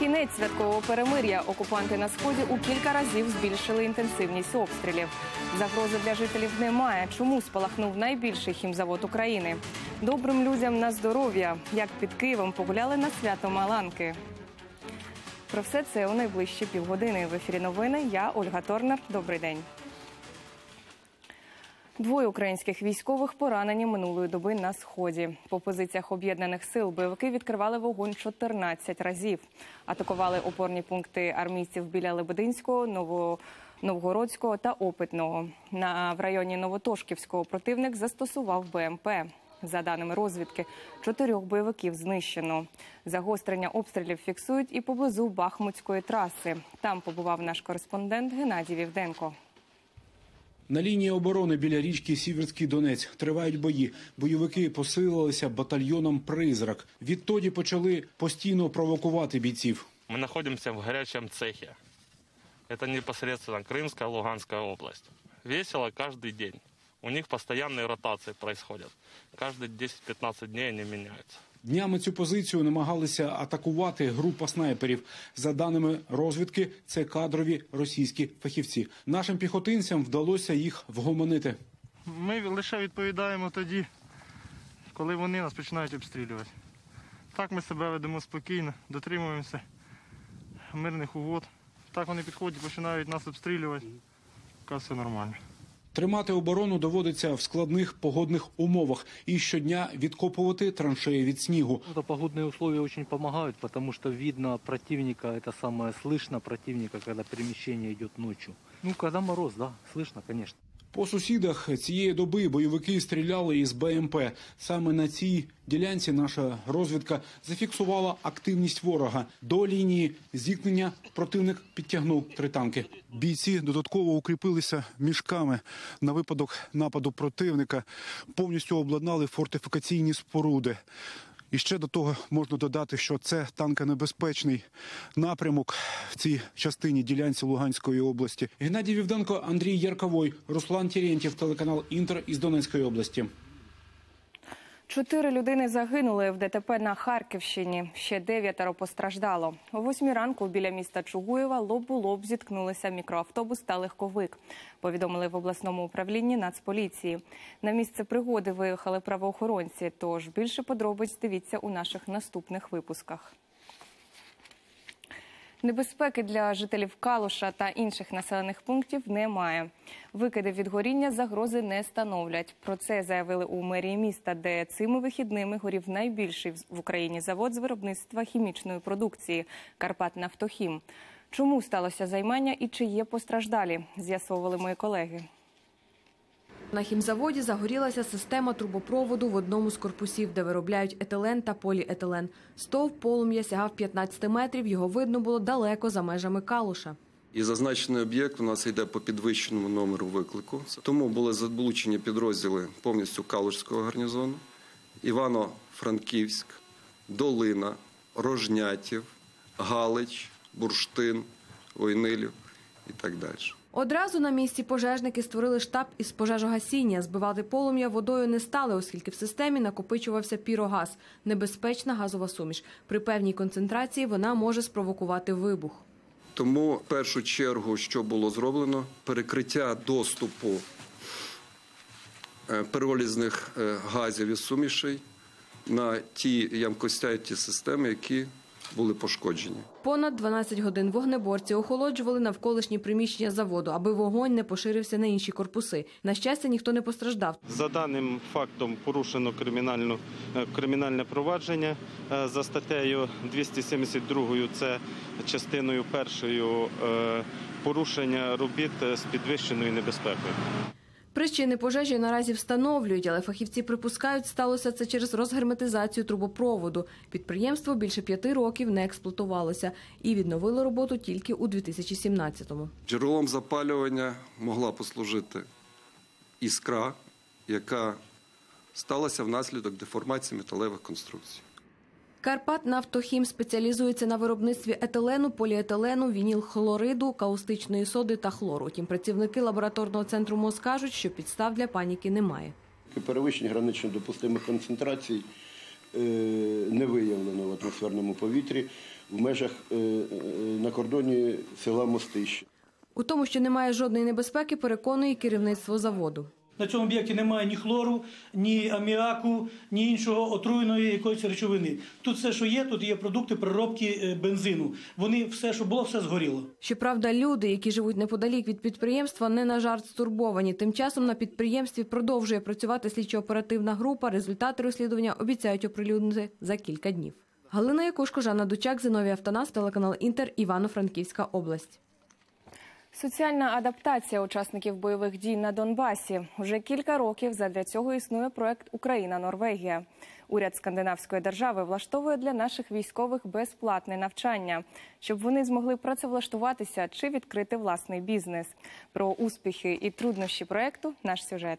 кінець святкового перемир'я. Окупанти на Сході у кілька разів збільшили інтенсивність обстрілів. Загрози для жителів немає. Чому спалахнув найбільший хімзавод України? Добрим людям на здоров'я. Як під Києвом погуляли на свято Маланки. Про все це у найближчі півгодини. В ефірі новини. Я Ольга Торнер. Добрий день. Двоє українських військових поранені минулої доби на Сході. По позиціях об'єднаних сил бойовики відкривали вогонь 14 разів. Атакували опорні пункти армійців біля Лебединського, Новгородського та Опитного. В районі Новотошківського противник застосував БМП. За даними розвідки, 4 бойовиків знищено. Загострення обстрілів фіксують і поблизу Бахмутської траси. Там побував наш кореспондент Геннадій Вівденко. На лінії оборони біля річки Сіверський Донець тривають бої. Бойовики посилилися батальйоном «Призрак». Відтоді почали постійно провокувати бійців. Ми знаходимося в гарячому цехі. Це непосредственно Кримська, Луганська область. Весело кожен день. У них постійні ротації відбуваються. Кожні 10-15 днів вони міняються. Днями цю позицію намагалися атакувати група снайперів. За даними розвідки, це кадрові російські фахівці. Нашим піхотинцям вдалося їх вгомонити. Ми лише відповідаємо тоді, коли вони нас починають обстрілювати. Так ми себе ведемо спокійно, дотримуємося мирних угод. Так вони підходять, починають нас обстрілювати. Так все нормально. Тримати оборону доводиться в складних погодних умовах і щодня відкопувати траншеї від снігу. Погодные условия очень помогают, потому что видно противника, это самое слышно противника, когда перемещение идет ночью. Когда мороз, да, слышно, конечно. По сусідах цієї доби бойовики стріляли із БМП. Саме на цій ділянці наша розвідка зафіксувала активність ворога. До лінії зіткнення противник підтягнув 3 танки. Бійці додатково укріпилися мішками на випадок нападу противника. Повністю обладнали фортифікаційні споруди. І ще до того можна додати, що це танконебезпечний напрямок в цій частині ділянці Луганської області. Геннадій Вівденко, Андрій Ярковой, Руслан Терентьєв, телеканал «Інтер» із Донецької області. 4 людини загинули в ДТП на Харківщині. Ще 9 постраждало. О 8 ранку біля міста Чугуєва лоб у лоб зіткнулися мікроавтобус та легковик. Повідомили в обласному управлінні Нацполіції. На місце пригоди виїхали правоохоронці. Тож більше подробиць дивіться у наших наступних випусках. Небезпеки для жителів Калуша та інших населених пунктів немає. Викиди від горіння загрози не становлять. Про це заявили у мерії міста, де цими вихідними горів найбільший в Україні завод з виробництва хімічної продукції «Карпатнафтохім». Чому сталося займання і чи є постраждалі, з'ясовували мої колеги. На хімзаводі загорілася система трубопроводу в одному з корпусів, де виробляють етилен та поліетилен. Стовп полум'я сягав 15 метрів, його видно було далеко за межами Калуша. І зазначений об'єкт у нас йде по підвищеному номеру виклику. Тому були залучені підрозділи повністю Калушського гарнізону, Івано-Франківськ, Долина, Рожнятів, Галич, Бурштин, Войнилів і так далі. Одразу на місці пожежники створили штаб із пожежогасіння. Збивати полум'я водою не стали, оскільки в системі накопичувався пірогаз – небезпечна газова суміш. При певній концентрації вона може спровокувати вибух. Тому в першу чергу, що було зроблено, перекриття доступу пиролізних газів і сумішей на ті ямкостя, ті системи, які були пошкоджені. Понад 12 годин вогнеборці охолоджували навколишні приміщення заводу, аби вогонь не поширився на інші корпуси. На щастя, ніхто не постраждав. За даним фактом порушено кримінальне провадження за статтею 272, це частиною 1 порушення робіт з підвищеною небезпекою. Причини пожежі наразі встановлюють, але фахівці припускають, сталося це через розгерметизацію трубопроводу. Підприємство більше 5 років не експлуатувалося і відновило роботу тільки у 2017-му. Джерелом запалювання могла послужити іскра, яка сталася внаслідок деформації металевих конструкцій. «Карпатнафтохім» спеціалізується на виробництві етилену, поліетилену, вінілхлориду, каустичної соди та хлору. Утім, працівники лабораторного центру МОЗ кажуть, що підстав для паніки немає. Перевищення гранично допустимих концентрацій не виявлено в атмосферному повітрі в межах на кордоні села Мостище. У тому, що немає жодної небезпеки, переконує керівництво заводу. На цьому об'єкті немає ні хлору, ні аміаку, ні іншого отруйної якоїсь речовини. Тут все, що є, тут є продукти переробки бензину. Вони все, що було, все згоріло. Щоправда, люди, які живуть неподалік від підприємства, не на жарт стурбовані. Тим часом на підприємстві продовжує працювати слідчо-оперативна група. Результати розслідування обіцяють оприлюднити за кілька днів. Галина Якушко, Жанна Дучак, Зіновій Автонас, телеканал «Інтер», Івано-Франківська область. Соціальна адаптація учасників бойових дій на Донбасі. Уже кілька років задля цього існує проект «Україна-Норвегія». Уряд скандинавської держави влаштовує для наших військових безплатне навчання, щоб вони змогли працевлаштуватися чи відкрити власний бізнес. Про успіхи і труднощі проекту – наш сюжет.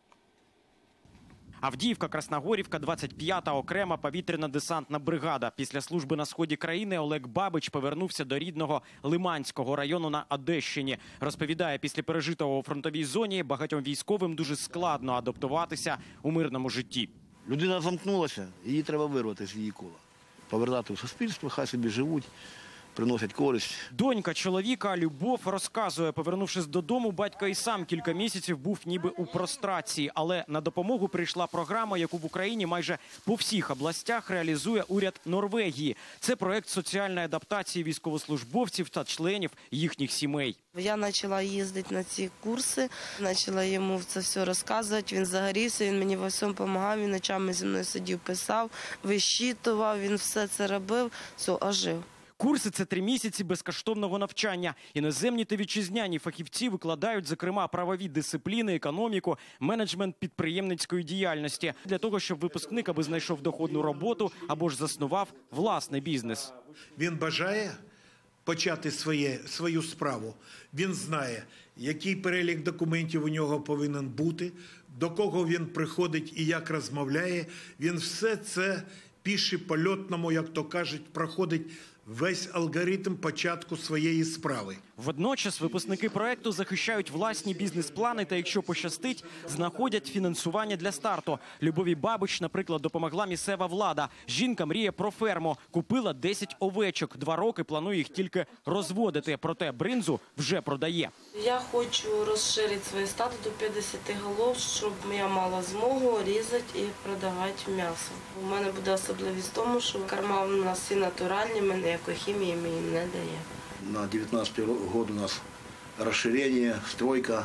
Авдіївка, Красногорівка, 25-та окрема повітряно-десантна бригада. Після служби на сході країни Олег Бабич повернувся до рідного Лиманського району на Одещині. Розповідає, після пережитого у фронтовій зоні багатьом військовим дуже складно адаптуватися у мирному житті. Людина замкнулася, її треба вирвати з її кола. Повернути в суспільство, хай собі живуть, приносять користь. Донька чоловіка Любов розказує, повернувшись додому, батько і сам кілька місяців був ніби у прострації. Але на допомогу прийшла програма, яку в Україні майже по всіх областях реалізує уряд Норвегії. Це проект соціальної адаптації військовослужбовців та членів їхніх сімей. Я почала їздити на ці курси, почала йому це все розказувати. Він загорівся, він мені во всьому допомагав, він ночами зі мною сидів, писав, вищитував, він все це робив, все, ожив. Курси – це 3 місяці безкоштовного навчання. Іноземні та вітчизняні фахівці викладають, зокрема, правові дисципліни, економіку, менеджмент підприємницької діяльності. Для того, щоб випускник аби знайшов доходну роботу або ж заснував власний бізнес. Він бажає почати свою справу. Він знає, який перелік документів у нього повинен бути, до кого він приходить і як розмовляє. Він все це пише по-льотному, як то кажуть, проходить весь алгоритм початку своєї справи. Водночас випускники проекту захищають власні бізнес-плани та, якщо пощастить, знаходять фінансування для старту. Любові Бабич, наприклад, допомогла місцева влада. Жінка мріє про ферму. Купила 10 овечок. 2 роки планує їх тільки розводити. Проте бринзу вже продає. Я хочу розширити своє стадо до 50 голов, щоб я мала змогу різати і продавати м'ясо. У мене буде особливість в тому, що корма у нас всі натуральні, ми ніякої хімії ми їм не даємо. На 19-й год у нас розширення, стройка,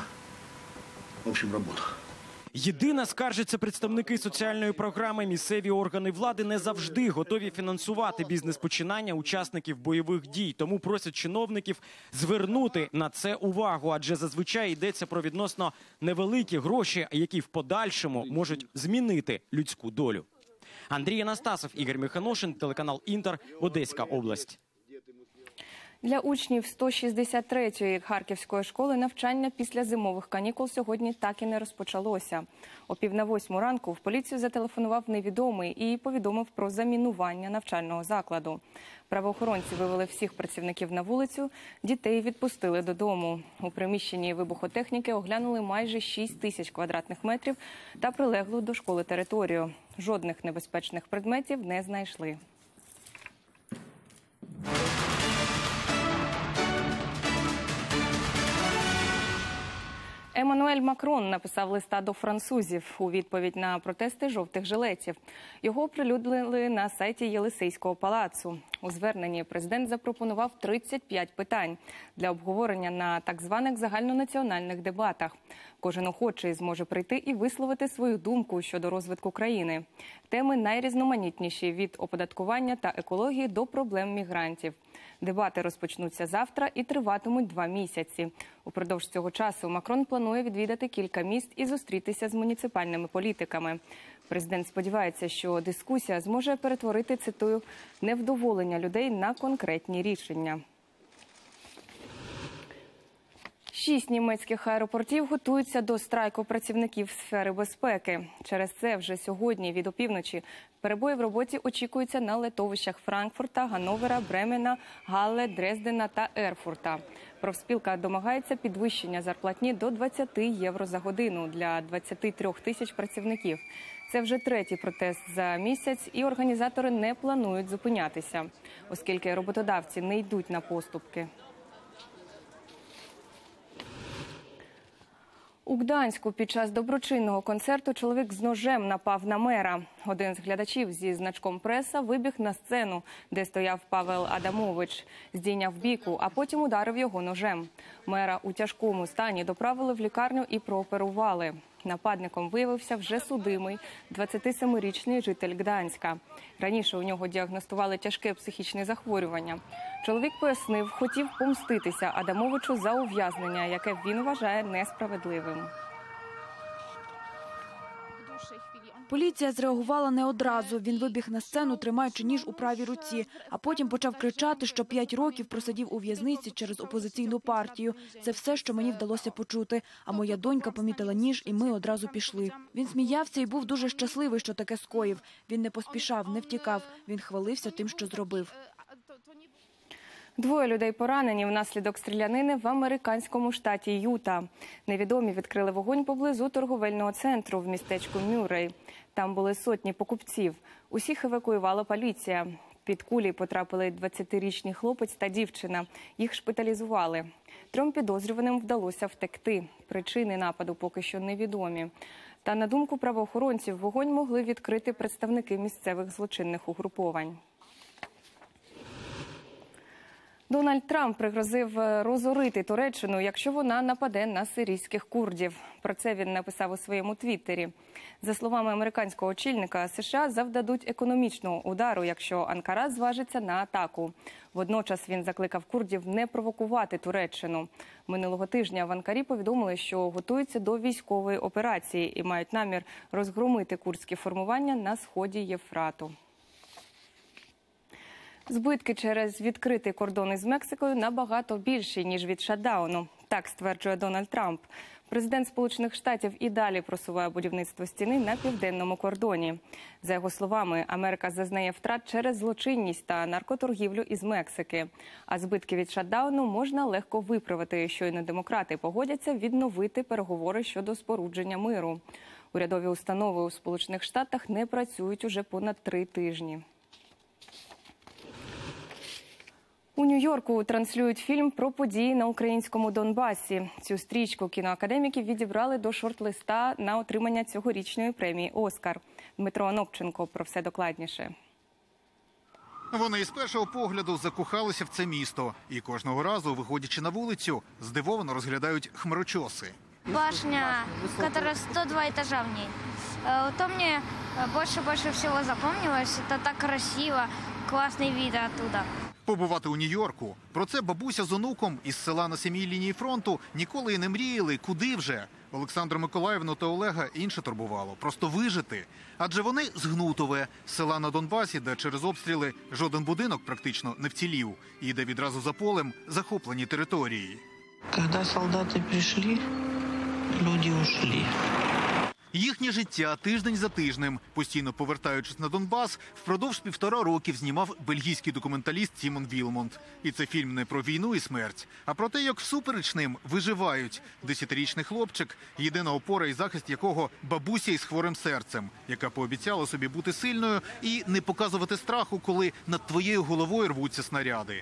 в общем, робота. Єдине, скаржаться представники соціальної програми, місцеві органи влади не завжди готові фінансувати бізнес-починання учасників бойових дій. Тому просять чиновників звернути на це увагу, адже зазвичай йдеться про відносно невеликі гроші, які в подальшому можуть змінити людську долю. Андрій Анастасов, Ігор Миханошин, телеканал «Інтер», Одеська область. Для учнів 163-ї Харківської школи навчання після зимових канікул сьогодні так і не розпочалося. О 7:45 ранку в поліцію зателефонував невідомий і повідомив про замінування навчального закладу. Правоохоронці вивели всіх працівників на вулицю, дітей відпустили додому. У приміщенні вибухотехніки оглянули майже 6 тисяч квадратних метрів та прилеглу до школи територію. Жодних небезпечних предметів не знайшли. Еммануель Макрон написав листа до французів у відповідь на протести жовтих жилетів. Його оприлюднили на сайті Єлисейського палацу. У зверненні президент запропонував 35 питань для обговорення на так званих загальнонаціональних дебатах. Кожен охочий зможе прийти і висловити свою думку щодо розвитку країни. Теми найрізноманітніші – від оподаткування та екології до проблем мігрантів. Дебати розпочнуться завтра і триватимуть 2 місяці. Упродовж цього часу Макрон планує відвідати кілька міст і зустрітися з муніципальними політиками. Президент сподівається, що дискусія зможе перетворити, цитую, невдоволення людей на конкретні рішення. 6 німецьких аеропортів готуються до страйку працівників сфери безпеки. Через це вже сьогодні від опівночі перебої в роботі очікуються на летовищах Франкфурта, Ганновера, Бремена, Галле, Дрездена та Ерфурта. Профспілка домагається підвищення зарплатні до 20 євро за годину для 23 тисяч працівників. Це вже третій протест за місяць, і організатори не планують зупинятися, оскільки роботодавці не йдуть на поступки. У Гданську під час доброчинного концерту чоловік з ножем напав на мера. Один з глядачів зі значком «Преса» вибіг на сцену, де стояв Павел Адамович, здійняв бійку, а потім ударив його ножем. Мера у тяжкому стані доправили в лікарню і прооперували. Нападником виявився вже судимий 27-річний житель Гданська. Раніше у нього діагностували тяжке психічне захворювання. Чоловік пояснив, хотів помститися Адамовичу за ув'язнення, яке він вважає несправедливим. Поліція зреагувала не одразу. Він вибіг на сцену, тримаючи ніж у правій руці, а потім почав кричати, що 5 років просидів у в'язниці через опозиційну партію. Це все, що мені вдалося почути. А моя донька помітила ніж, і ми одразу пішли. Він сміявся і був дуже щасливий, що таке скоїв. Він не поспішав, не втікав. Він хвалився тим, що зробив. 2 людей поранені внаслідок стрілянини в американському штаті Юта. Невідомі відкрили вогонь поблизу торговельного центру в містечку Мюррей. Там були сотні покупців. Усіх евакуювала поліція. Під кулі потрапили 20-річний хлопець та дівчина. Їх шпиталізували. 3 підозрюваним вдалося втекти. Причини нападу поки що невідомі. Та, на думку правоохоронців, вогонь могли відкрити представники місцевих злочинних угруповань. Дональд Трамп пригрозив розорити Туреччину, якщо вона нападе на сирійських курдів. Про це він написав у своєму твіттері. За словами американського очільника, США завдадуть економічного удару, якщо Анкара зважиться на атаку. Водночас він закликав курдів не провокувати Туреччину. Минулого тижня в Анкарі повідомили, що готуються до військової операції і мають намір розгромити курдські формування на сході Євфрату. Збитки через відкритий кордон із Мексикою набагато більші, ніж від шатдауну. Так стверджує Дональд Трамп. Президент Сполучених Штатів і далі просуває будівництво стіни на південному кордоні. За його словами, Америка зазнає втрат через злочинність та наркоторгівлю із Мексики. А збитки від шатдауну можна легко виправити, щойно демократи погодяться відновити переговори щодо спорудження миру. Урядові установи у Сполучених Штатах не працюють уже понад 3 тижні. У Нью-Йорку транслюють фільм про події на українському Донбасі. Цю стрічку кіноакадеміки відібрали до шорт-листа на отримання цьогорічної премії «Оскар». Дмитро Анопченко про все докладніше. Вони із першого погляду закохалися в це місто. І кожного разу, виходячи на вулицю, здивовано розглядають хмарочоси. Башня, которая 102 этажа в ней. То мне больше всего запомнилось. Это так красиво, классный вид оттуда. Побувати у Нью-Йорку. Про це бабуся з онуком із села на самій лінії фронту ніколи і не мріяли. Куди вже? Олександру Миколаївну та Олега інше турбувало. Просто вижити. Адже вони з Гнутове, села на Донбасі, де через обстріли жоден будинок практично не вцілів. І де відразу за полем захоплені території. Коли солдати прийшли, люди ушли. Їхнє життя тиждень за тижнем, постійно повертаючись на Донбас, впродовж 1,5 роки знімав бельгійський документаліст Сімон Вілмонт. І це фільм не про війну і смерть, а про те, як всупереч ним виживають. 10-річний хлопчик, єдина опора і захист якого бабуся із хворим серцем, яка пообіцяла собі бути сильною і не показувати страху, коли над твоєю головою рвуться снаряди.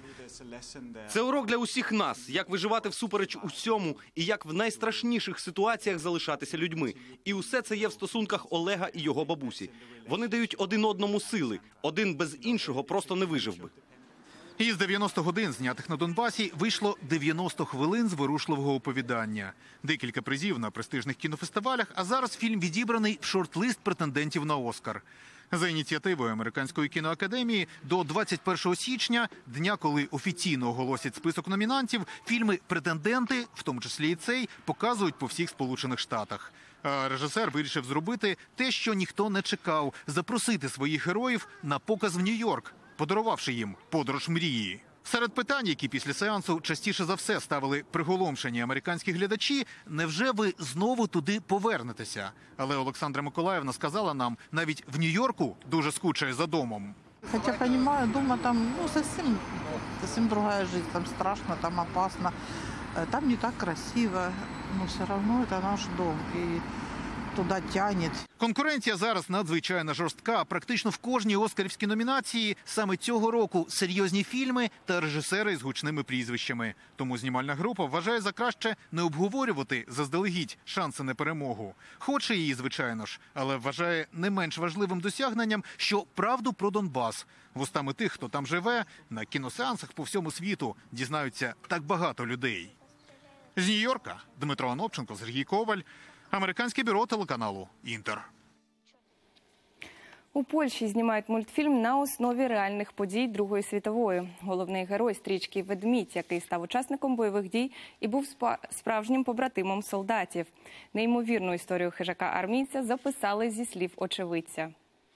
Це урок для усіх нас, як виживати всупереч усьому і як в найстрашніших ситуаціях залишатися людьми. І усе це є в стосунках Олега і його бабусі. Вони дають один одному сили. Один без іншого просто не вижив би. Із 90 годин, знятих на Донбасі, вийшло 90 хвилин зворушливого оповідання. Декілька призів на престижних кінофестивалях, а зараз фільм відібраний в шорт-лист претендентів на «Оскар». За ініціативою Американської кіноакадемії до 21 січня, дня, коли офіційно оголосять список номінантів, фільми-претенденти, в тому числі і цей, показують по всіх Сполучених Штатах. А режисер вирішив зробити те, що ніхто не чекав – запросити своїх героїв на показ в Нью-Йорк, подарувавши їм подорож мрії. Серед питань, які після сеансу частіше за все ставили приголомшені американські глядачі, невже ви знову туди повернетеся? Але Олександра Миколаївна сказала нам, навіть в Нью-Йорку дуже скучає за домом. Хотя понимаю, дома там совсем другая жизнь, там страшно, там опасно, там не так красиво, но все равно это наш дом. И туда тянет. Конкуренція зараз надзвичайно жорстка. Практично в кожній оскарівській номінації саме цього року серйозні фільми та режисери з гучними прізвищами. Тому знімальна група вважає за краще не обговорювати заздалегідь шанси на перемогу. Хоче її, звичайно ж, але вважає не менш важливим досягненням, що правду про Донбас вустами тих, хто там живе, на кіносеансах по всьому світу дізнаються так багато людей. З Нью-Йорка Дмитро Анопченко, Сергій Коваль, Американське бюро телеканалу «Інтер». У Польщі знімають мультфільм на основі реальних подій Другої світової. Головний герой стрічки «Ведмідь», який став учасником бойових дій і був справжнім побратимом солдатів. Неймовірну історію хижака-армійця записали зі слів очевидця.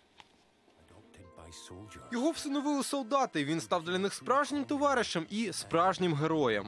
Його всиновили солдати, він став для них справжнім товаришем і справжнім героєм.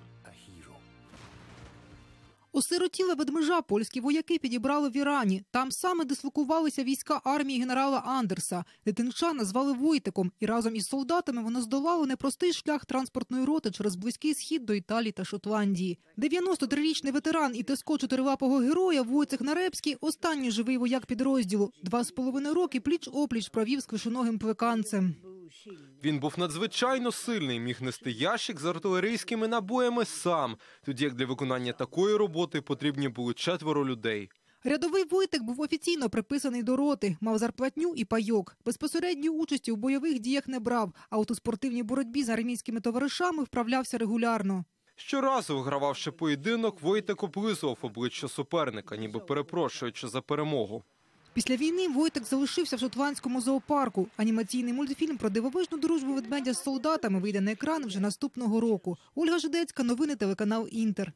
Осиротіле ведмежа польські вояки підібрали в Ірані. Там саме дислокувалися війська армії генерала Андерса. Дитинча назвали Войтиком, і разом із солдатами вони здолали непростий шлях транспортної роти через Близький Схід до Італії та Шотландії. 93-річний ветеран і теско чотиривапого героя Войцех Нарепський – останній живий вояк підрозділу. 2,5 роки пліч-опліч провів з квишоногим плеканцем. Він був надзвичайно сильний, міг нести ящик з артилерійськими набоями сам, тоді як для виконання такої роботи потрібні були 4 людей. Рядовий Войтик був офіційно приписаний до роти, мав зарплатню і пайок. Безпосередньої участі у бойових діях не брав, а от у спортивній боротьбі з армійськими товаришами вправлявся регулярно. Щоразу, вигрававши поєдинок, Войтик облизував обличчя суперника, ніби перепрошуючи за перемогу. Після війни Войтик залишився в шотландському зоопарку. Анімаційний мультфільм про дивовижну дружбу ведмедя з солдатами вийде на екран вже наступного року. Ольга Жидецька, новини телеканал «Інтер».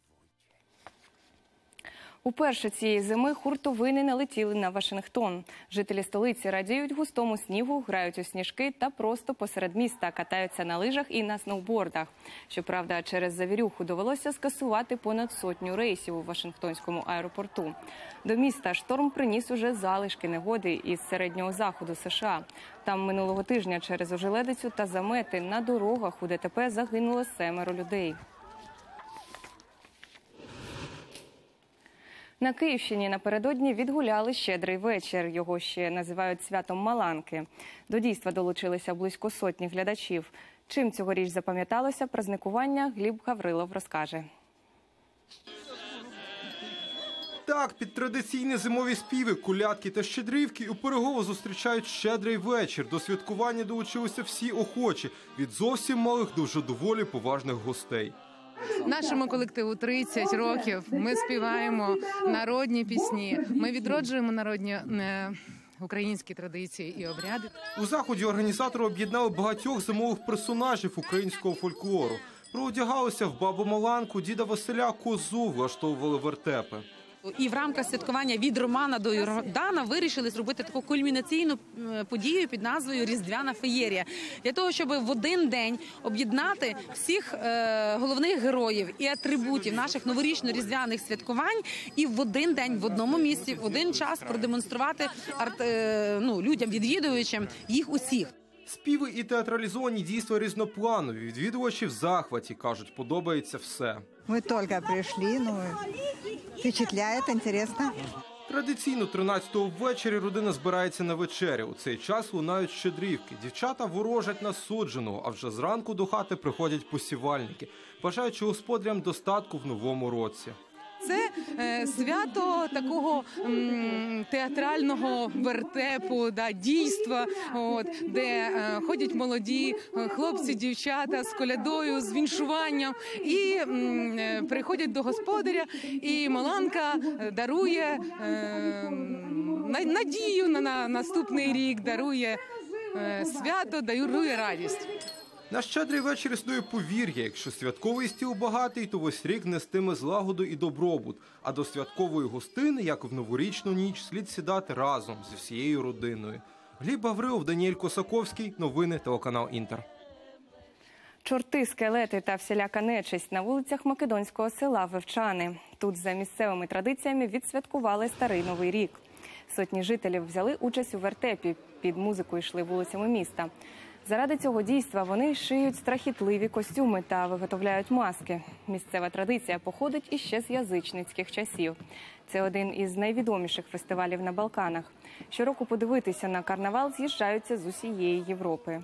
Уперше цієї зими хуртовини налетіли на Вашингтон. Жителі столиці радіють густому снігу, грають у сніжки та просто посеред міста катаються на лижах і на сноубордах. Щоправда, через завірюху довелося скасувати понад 100 рейсів у Вашингтонському аеропорту. До міста шторм приніс уже залишки негоди із середнього заходу США. Там минулого тижня через ожеледицю та замети на дорогах у ДТП загинуло 7 людей. На Київщині напередодні відгуляли щедрий вечір. Його ще називають святом Маланки. До дійства долучилися близько 100 глядачів. Чим цьогоріч запам'яталося праздникування, Гліб Гаврилов розкаже. Так, під традиційні зимові співи, колядки та щедрівки у Пирогово зустрічають щедрий вечір. До святкування долучилися всі охочі, від зовсім малих до вже доволі поважних гостей. Нашому колективу 30 років, ми співаємо народні пісні, ми відроджуємо народні українські традиції і обряди. У заході організатори об'єднали багатьох зимових персонажів українського фольклору. Проодягалися в бабу Маланку, діда Василя, козу, влаштовували вертепи. І в рамках святкування від Романа до Йордана вирішили зробити таку кульмінаційну подію під назвою «Різдвяна феєрія». Для того, щоб в один день об'єднати всіх головних героїв і атрибутів наших новорічно-різдвяних святкувань і в один день, в одному місці, в один час продемонструвати людям, відвідувачам їх усіх. Співи і театралізовані дійства різнопланові. Відвідувачі в захваті, кажуть, подобається все. Ми тільки прийшли, впечатляє, цікаво. Традиційно 13-го ввечері родина збирається на вечерю. У цей час лунають щедрівки. Дівчата ворожать на судженого, а вже зранку до хати приходять посівальники, бажаючи господарям достатку в новому році. Це свято такого театрального вертепу, дійства, де ходять молоді хлопці, дівчата з колядою, з віншуванням і приходять до господаря, і Маланка дарує надію на наступний рік, дарує свято, дарує радість. На щедрий вечір існує повір'я. Якщо святковий стіл багатий, то весь рік нестиме злагоду і добробут. А до святкової гостини, як в новорічну ніч, слід сідати разом зі всією родиною. Гліб Гаврилов, Даніель Косаковський. Новини телеканал «Інтер». Чорти, скелети та всіляка нечисть на вулицях македонського села Вивчани. Тут за місцевими традиціями відсвяткували Старий Новий рік. Сотні жителів взяли участь у вертепі. Під музику йшли вулицями міста. Заради цього дійства вони шиють страхітливі костюми та виготовляють маски. Місцева традиція походить іще з язичницьких часів. Це один із найвідоміших фестивалів на Балканах. Щороку подивитися на карнавал з'їжджаються з усієї Європи.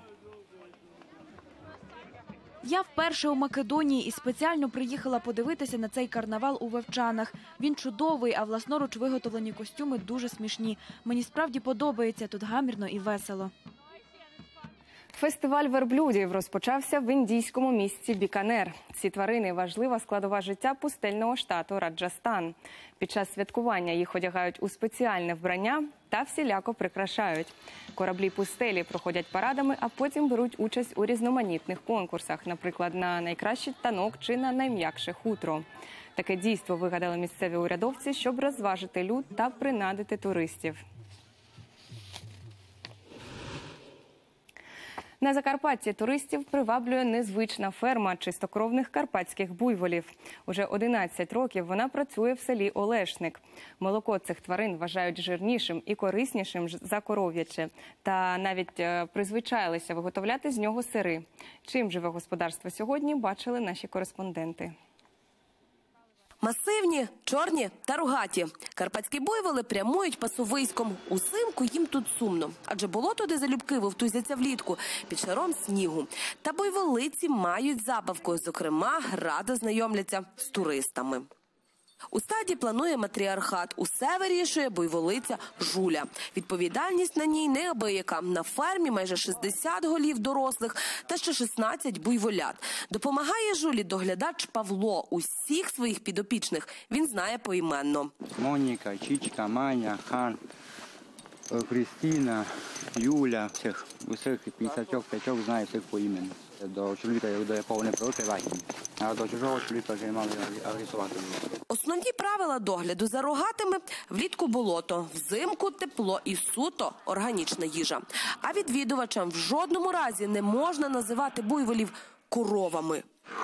Я вперше у Македонії і спеціально приїхала подивитися на цей карнавал у Вевчанах. Він чудовий, а власноруч виготовлені костюми дуже смішні. Мені справді подобається, тут гамірно і весело. Фестиваль верблюдів розпочався в індійському місті Біканер. Ці тварини – важлива складова життя пустельного штату Раджастан. Під час святкування їх одягають у спеціальне вбрання та всіляко прикрашають. Кораблі пустелі проходять парадами, а потім беруть участь у різноманітних конкурсах, наприклад, на найкращий танок чи на найм'якше хутро. Таке дійство вигадали місцеві урядовці, щоб розважити люд та принадити туристів. На Закарпатті туристів приваблює незвична ферма чистокровних карпатських буйволів. Уже 11 років вона працює в селі Олешник. Молоко цих тварин вважають жирнішим і кориснішим за коров'яче. Та навіть призвичаїлися виготовляти з нього сири. Чим живе господарство сьогодні, бачили наші кореспонденти. Масивні, чорні та рогаті. Карпатські буйволи прямують пасовиськом. Узимку їм тут сумно, адже болото, де залюбки вовтузяться влітку, під шаром снігу. Та буйволиці мають забавку, зокрема, радо знайомляться з туристами. У стаді планує матріархат. Усе вирішує буйволиця Жуля. Відповідальність на ній неабияка. На фермі майже 60 голів дорослих та ще 16 буйволят. Допомагає Жулі доглядач Павло. Усіх своїх підопічних він знає поіменно. Моніка, Чічка, Маня, Хан, Кристина, Юля. Усіх 55 знає всіх поіменно. До чоловіка я видаю повне проти, а до чужого чоловіка вже мали агресувати. Основні правила догляду за рогатими – влітку болото, взимку тепло і суто органічна їжа. А відвідувачам в жодному разі не можна називати буйволів коровами.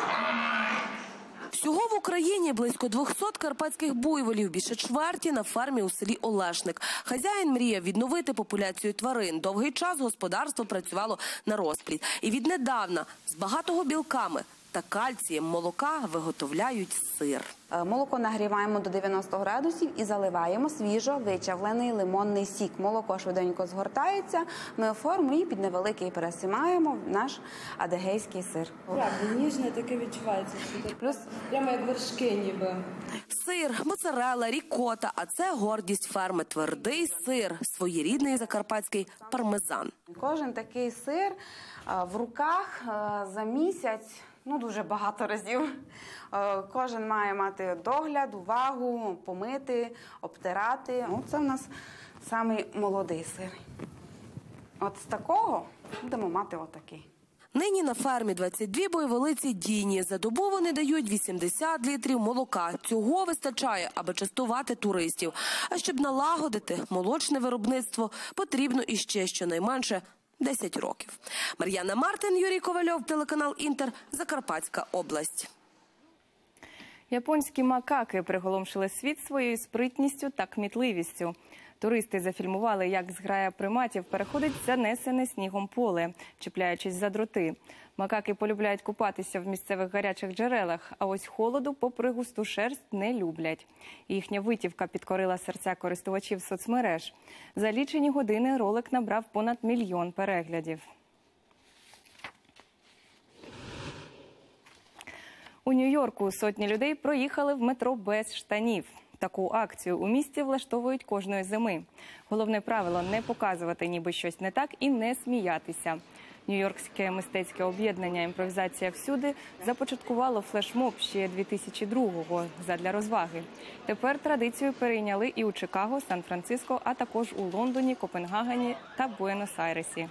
Всього в Україні близько 200 карпатських буйволів, більше чверті на фермі у селі Олешник. Хазяїн мріяв відновити популяцію тварин. Довгий час господарство працювало на розплід. І віднедавна з багатого білками та кальцієм молока виготовляють сир. Молоко нагріваємо до 90 градусів і заливаємо свіжо вичавлений лимонний сік. Молоко швиденько згортається, ми оформимо і під невеликий пересимаємо наш адегейський сир. Правда, ніжне таке відчувається. Плюс прямо як вершки ніби. Сир, моцарелла, рікота, а це гордість ферми. Твердий сир, своєрідний закарпатський пармезан. Кожен такий сир в руках за місяць, дуже багато разів. Кожен має мати догляд, увагу, помити, обтирати. Це в нас самий молодий сир. От з такого будемо мати отакий. Нині на фермі 22 буйволиці дійні. За добу вони дають 80 літрів молока. Цього вистачає, аби частувати туристів. А щоб налагодити молочне виробництво, потрібно іще щонайменше 10 років. Мар'яна Мартин, Юрій Ковальов, телеканал «Інтер», Закарпатська область. Японські макаки приголомшили світ своєю спритністю та кмітливістю. Туристи зафільмували, як зграя приматів переходить занесене снігом поле, чіпляючись за дроти. Макаки полюбляють купатися в місцевих гарячих джерелах, а ось холоду, попри густу шерсть, не люблять. Їхня витівка підкорила серця користувачів соцмереж. За лічені години ролик набрав понад 1 мільйон переглядів. У Нью-Йорку сотні людей проїхали в метро без штанів. Таку акцію у місті влаштовують кожної зими. Головне правило – не показувати ніби щось не так і не сміятися. Нью-Йоркське мистецьке об'єднання «Імпровізація всюди» започаткувало флешмоб ще 2002-го задля розваги. Тепер традицію перейняли і у Чикаго, Сан-Франциско, а також у Лондоні, Копенгагені та Буенос-Айресі.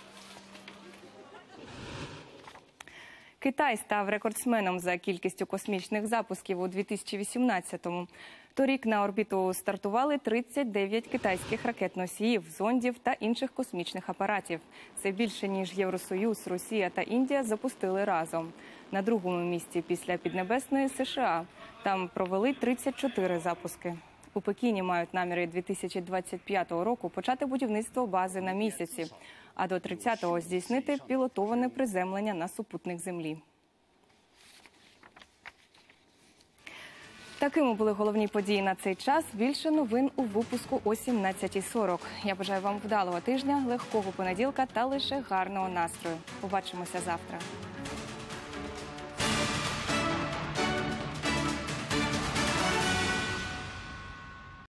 Китай став рекордсменом за кількістю космічних запусків у 2018-му. Торік на орбіту стартували 39 китайських ракет-носіїв, зондів та інших космічних апаратів. Це більше, ніж Євросоюз, Росія та Індія запустили разом. На другому місці після Піднебесної – США. Там провели 34 запуски. У Пекіні мають наміри 2025 року почати будівництво бази на місяці. а до 30-го здійснити пілотоване приземлення на супутник Землі. Такими були головні події на цей час. Більше новин у випуску о 17:40. Я бажаю вам вдалого тижня, легкого понеділка та лише гарного настрою. Побачимося завтра.